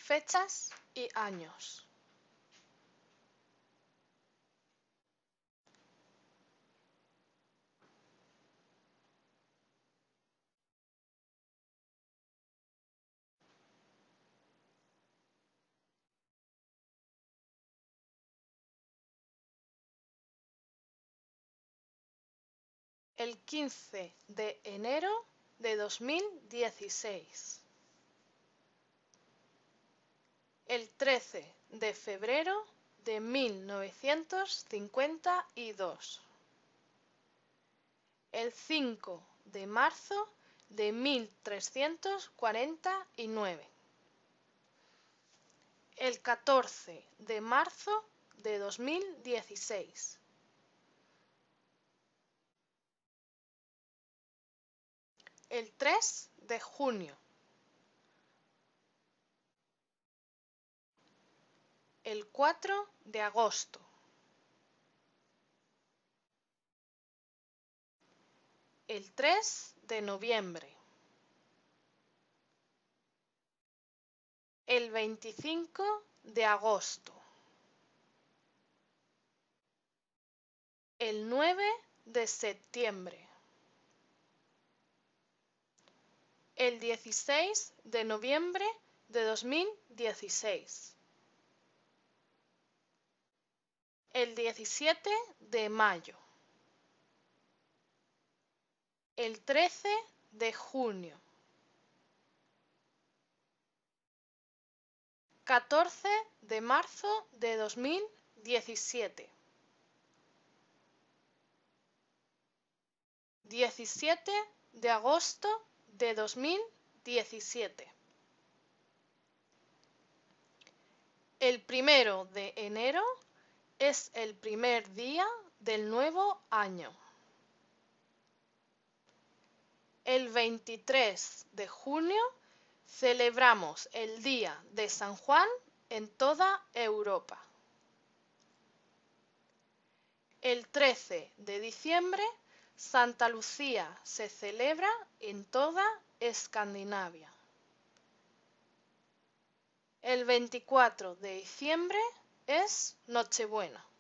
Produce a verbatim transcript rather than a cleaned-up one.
Fechas y años. El quince de enero de dos mil dieciséis. El trece de febrero de mil novecientos cincuenta y dos. El cinco de marzo de mil trescientos cuarenta y nueve. El catorce de marzo de dos mil dieciséis. El tres de junio. El cuatro de agosto. El tres de noviembre. El veinticinco de agosto. El nueve de septiembre. El dieciséis de noviembre de dos mil dieciséis. El diecisiete de mayo. El trece de junio. catorce de marzo de dos mil diecisiete. diecisiete de agosto de dos mil diecisiete. El primero de enero es el primer día del nuevo año. El veintitrés de junio celebramos el Día de San Juan en toda Europa. El trece de diciembre, Santa Lucía se celebra en toda Escandinavia. El veinticuatro de diciembre es Nochebuena.